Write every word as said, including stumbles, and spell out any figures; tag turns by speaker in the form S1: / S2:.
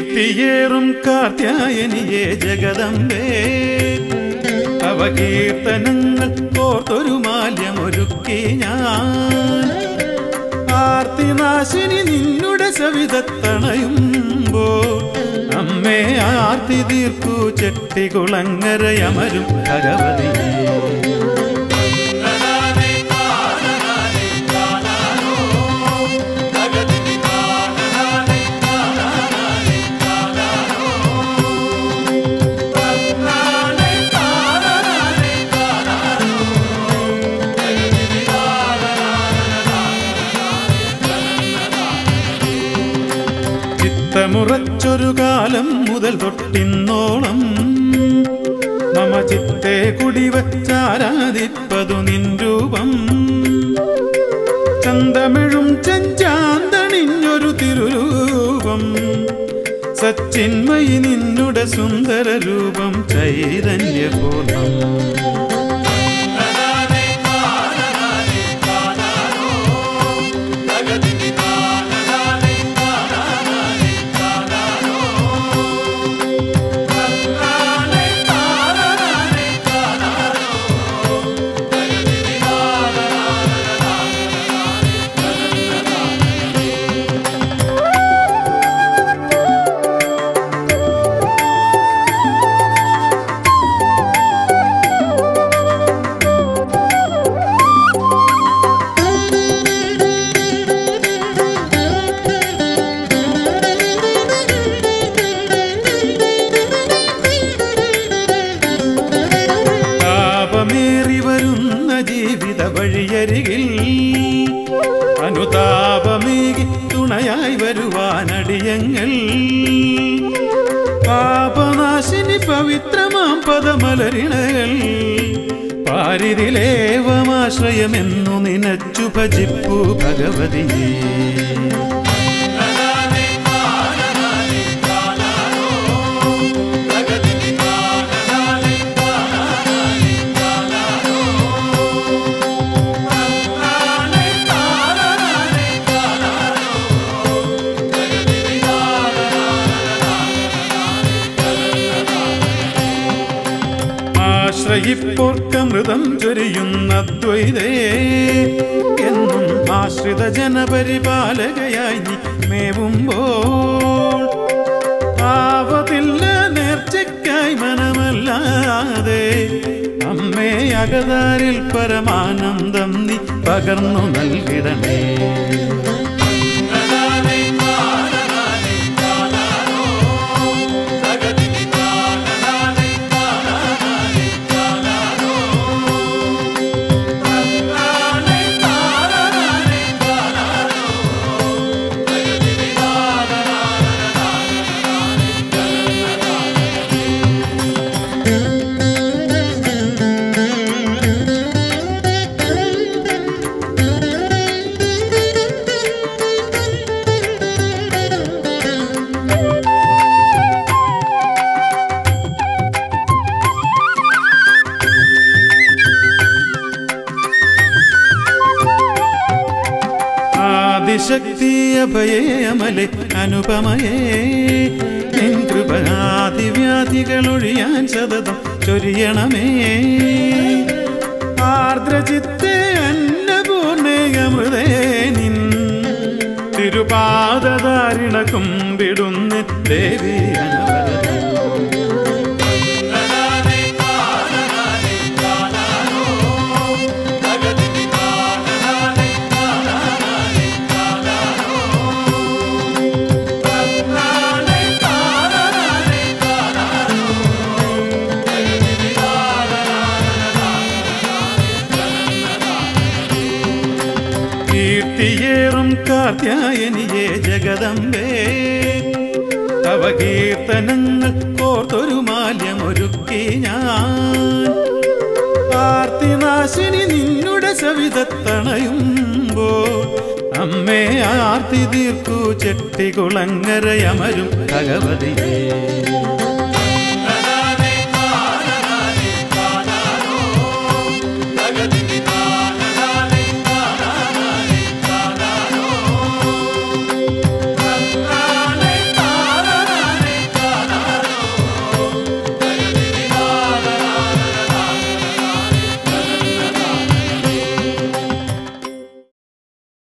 S1: കീർത്തിയേറും കാർത്യായനിയേ ജഗദംബേ തവ കീർത്തനങ്ങൾ കോർത്തൊരു മാല്യമൊരുക്കി ഞാൻ ആർത്തിനാശിനി നിന്നുടെ സവിധത്തണയുമ്പോൾ അമ്മേ ആർത്തി തീർക്കൂ ചെട്ടികുളങ്ങരയമരും ഭഗവതിയേ. ചിത്തമുറച്ചൊരു കാലം മുതൽ തൊട്ടിന്നോളം മമ ചിത്തെ കുടിവച്ചാരാധിപ്പതു നിൻ രൂപം ചന്തമിഴും ചെഞ്ചാന്തണിഞ്ഞൊരു തിരുരൂപം സച്ചിന്മയി നിന്നുടെ സുന്ദര രൂപം ചൈതന്യപൂർണം. ജീവിത വഴിയരികിൽ അനുതാപമേകി തുണയായി വരുവാനടിയങ്ങൾ പാപനാശിനി പവിത്രമാം പദമലരിണകൾ പാരിതിലേവമാശ്രയമെന്നു നിനച്ചു ഭജിപ്പു ഭഗവതിയേ. ആശ്രയിപ്പോർക്കമൃതം ചൊരിയുന്ന ദ്വൈതേ എന്നും ആശ്രിത ജനപരിപാലകയായി നീ മേവുമ്പോൾ ആവതില്ല നേർച്ചയ്ക്കായി മനമല്ലാതെ അമ്മേ അകതാരിൽ പരമാനന്ദം നീ പകർന്നു നൽകിടണേ. ശക്തി അഭയേ അമലേ അനുപമയേ നിൻ കൃപയാതിവ്യാധികളൊഴിയാൻ സതതം ചൊരിയണമേ. ആർദ്രചിത്തേ അന്നപൂർണേ അമൃതേ നിൻ തിരുപാദധാരിണ കുമ്പിടുന്ന് ദേവി അനവരതം. കീർത്തിയേറും കാർത്യായനിയേ ജഗദംബേ തവ കീർത്തനങ്ങൾ കോർത്തൊരു മാല്യമൊരുക്കി ഞാൻ ആർത്തിനാശിനി നിന്നുടെ സവിധത്തണയുമ്പോൾ അമ്മേ ആർത്തി തീർക്കൂ ചെട്ടികുളങ്ങരയമരും ഭഗവതിയേ.